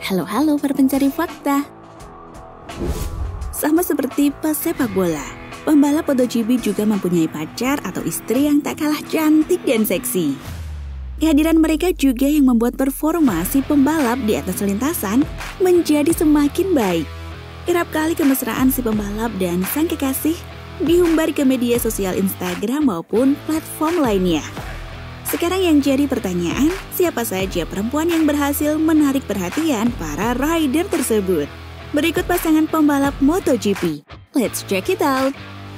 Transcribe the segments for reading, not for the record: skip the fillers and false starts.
Halo para pencari fakta. Sama seperti pesepak bola, pembalap MotoGP juga mempunyai pacar atau istri yang tak kalah cantik dan seksi. Kehadiran mereka juga yang membuat performa si pembalap di atas lintasan menjadi semakin baik. Kerap kali kemesraan si pembalap dan sang kekasih diumbar ke media sosial Instagram maupun platform lainnya. Sekarang yang jadi pertanyaan, siapa saja perempuan yang berhasil menarik perhatian para rider tersebut? Berikut pasangan pembalap MotoGP. Let's check it out!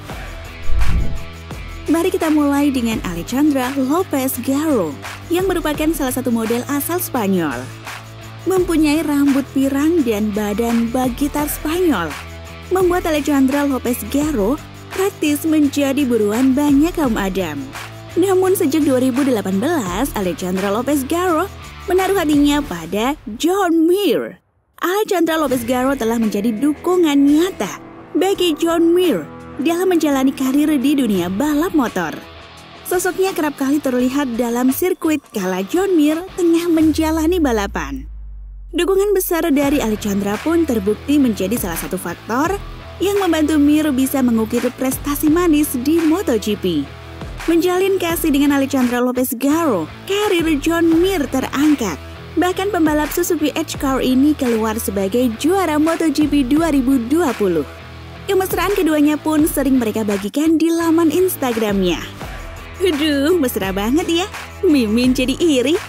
Mari kita mulai dengan Alejandra Lopez Garro, yang merupakan salah satu model asal Spanyol. Mempunyai rambut pirang dan badan bagitar Spanyol, membuat Alejandra Lopez Garro praktis menjadi buruan banyak kaum adam. Namun sejak 2018, Alejandra Lopez Garro menaruh hatinya pada John Mir. Alejandra Lopez Garro telah menjadi dukungan nyata bagi John Mir dalam menjalani karir di dunia balap motor. Sosoknya kerap kali terlihat dalam sirkuit kala John Mir tengah menjalani balapan. Dukungan besar dari Alejandra pun terbukti menjadi salah satu faktor yang membantu Mir bisa mengukir prestasi manis di MotoGP. Menjalin kasih dengan Alejandra Lopez Garro, karir John Mir terangkat. Bahkan pembalap Suzuki H-Car ini keluar sebagai juara MotoGP 2020. Kemesraan keduanya pun sering mereka bagikan di laman Instagramnya. Aduh, mesra banget ya. Mimin jadi iri.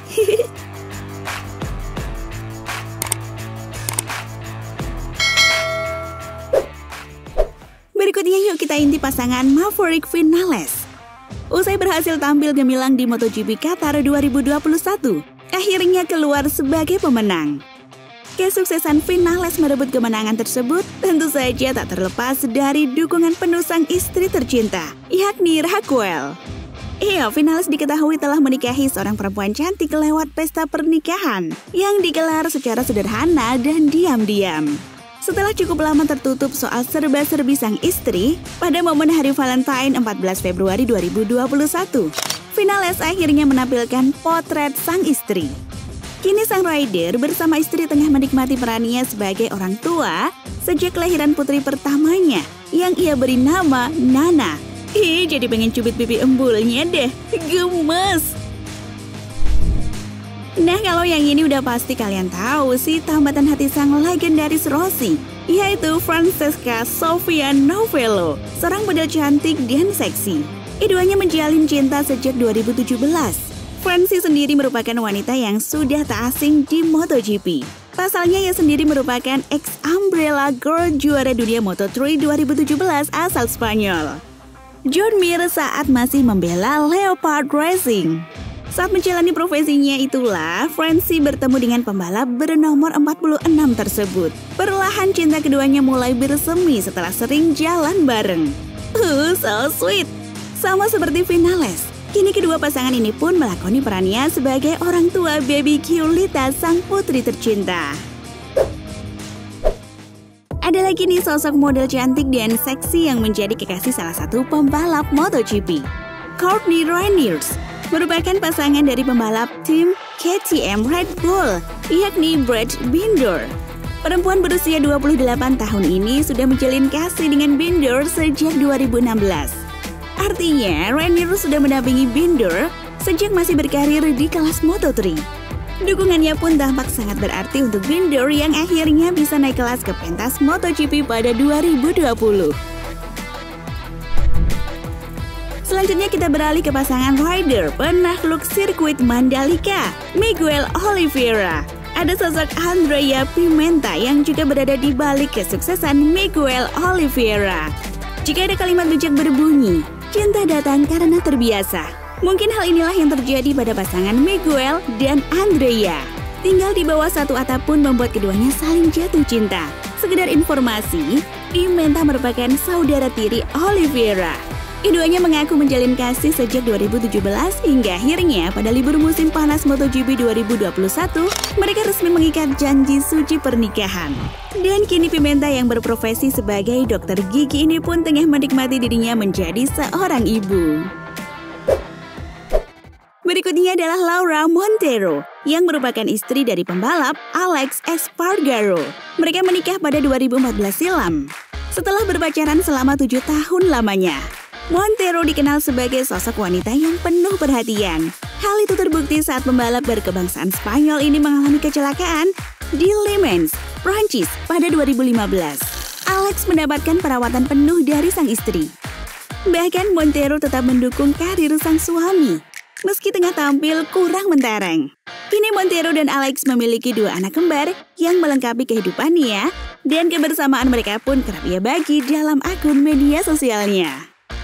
Berikutnya yuk kita intip pasangan Maverick Viñales. Usai berhasil tampil gemilang di MotoGP Qatar 2021, akhirnya keluar sebagai pemenang. Kesuksesan Viñales merebut kemenangan tersebut tentu saja tak terlepas dari dukungan penuh sang istri tercinta, yakni Raquel. Viñales diketahui telah menikahi seorang perempuan cantik lewat pesta pernikahan yang digelar secara sederhana dan diam-diam. Setelah cukup lama tertutup soal serba-serbi sang istri, pada momen Hari Valentine 14 Februari 2021, Viñales akhirnya menampilkan potret sang istri. Kini sang rider bersama istri tengah menikmati perannya sebagai orang tua sejak kelahiran putri pertamanya yang ia beri nama Nana. Jadi pengen cubit pipi embulnya deh, gemes! Nah, kalau yang ini udah pasti kalian tahu sih tambatan hati sang legendaris Rossi, yaitu Francesca Sofia Novello, seorang model cantik dan seksi. Keduanya menjalin cinta sejak 2017. Franci sendiri merupakan wanita yang sudah tak asing di MotoGP. Pasalnya ia sendiri merupakan ex-Umbrella Girl juara dunia Moto3 2017 asal Spanyol. John Mir saat masih membela Leopard Racing. Saat menjalani profesinya itulah, Franci bertemu dengan pembalap bernomor 46 tersebut. Perlahan cinta keduanya mulai bersemi setelah sering jalan bareng. So sweet! Sama seperti Viñales, kini kedua pasangan ini pun melakoni perannya sebagai orang tua baby Giulietta sang putri tercinta. Ada lagi nih sosok model cantik dan seksi yang menjadi kekasih salah satu pembalap MotoGP. Courtney Reynolds merupakan pasangan dari pembalap tim KTM Red Bull, yakni Brad Binder. Perempuan berusia 28 tahun ini sudah menjalin kasih dengan Binder sejak 2016. Artinya, Reynolds sudah mendampingi Binder sejak masih berkarir di kelas Moto3. Dukungannya pun tampak sangat berarti untuk Binder yang akhirnya bisa naik kelas ke pentas MotoGP pada 2020. Selanjutnya kita beralih ke pasangan rider penakluk sirkuit Mandalika, Miguel Oliveira. Ada sosok Andrea Pimenta yang juga berada di balik kesuksesan Miguel Oliveira. Jika ada kalimat bijak berbunyi, cinta datang karena terbiasa. Mungkin hal inilah yang terjadi pada pasangan Miguel dan Andrea. Tinggal di bawah satu atap pun membuat keduanya saling jatuh cinta. Sekedar informasi, Pimenta merupakan saudara tiri Oliveira. Keduanya mengaku menjalin kasih sejak 2017 hingga akhirnya pada libur musim panas MotoGP 2021, mereka resmi mengikat janji suci pernikahan. Dan kini Pimenta yang berprofesi sebagai dokter gigi ini pun tengah menikmati dirinya menjadi seorang ibu. Berikutnya adalah Laura Montero, yang merupakan istri dari pembalap Alex Espargaro. Mereka menikah pada 2014 silam, setelah berpacaran selama 7 tahun lamanya. Montero dikenal sebagai sosok wanita yang penuh perhatian. Hal itu terbukti saat pembalap berkebangsaan Spanyol ini mengalami kecelakaan di Le Mans, Prancis pada 2015. Alex mendapatkan perawatan penuh dari sang istri. Bahkan Montero tetap mendukung karir sang suami, meski tengah tampil kurang mentereng. Kini Montero dan Alex memiliki 2 anak kembar yang melengkapi kehidupannya, dan kebersamaan mereka pun kerap ia bagi dalam akun media sosialnya.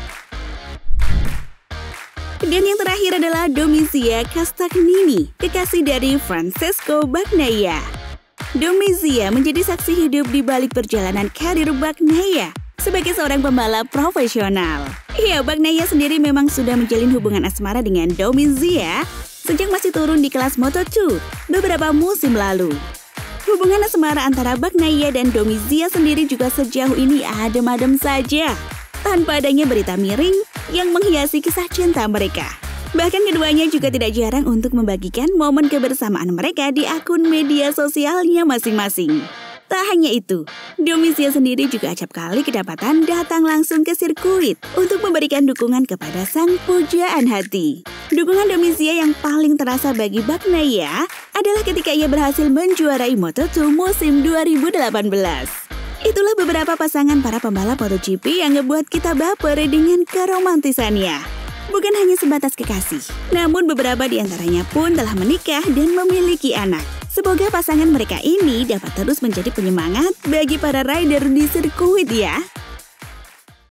Dan yang terakhir adalah Domizia Castagnini, kekasih dari Francesco Bagnaia. Domizia menjadi saksi hidup di balik perjalanan karir Bagnaia sebagai seorang pembalap profesional. Ya, Bagnaia sendiri memang sudah menjalin hubungan asmara dengan Domizia sejak masih turun di kelas Moto2 beberapa musim lalu. Hubungan asmara antara Bagnaia dan Domizia sendiri juga sejauh ini adem-adem saja, tanpa adanya berita miring yang menghiasi kisah cinta mereka. Bahkan keduanya juga tidak jarang untuk membagikan momen kebersamaan mereka di akun media sosialnya masing-masing. Tak hanya itu, Domizia sendiri juga acap kali kedapatan datang langsung ke sirkuit untuk memberikan dukungan kepada sang pujaan hati. Dukungan Domizia yang paling terasa bagi Bagnaia adalah ketika ia berhasil menjuarai Moto2 musim 2018. Itulah beberapa pasangan para pembalap MotoGP yang ngebuat kita baper dengan keromantisannya. Bukan hanya sebatas kekasih, namun beberapa di antaranya pun telah menikah dan memiliki anak. Semoga pasangan mereka ini dapat terus menjadi penyemangat bagi para rider di sirkuit ya.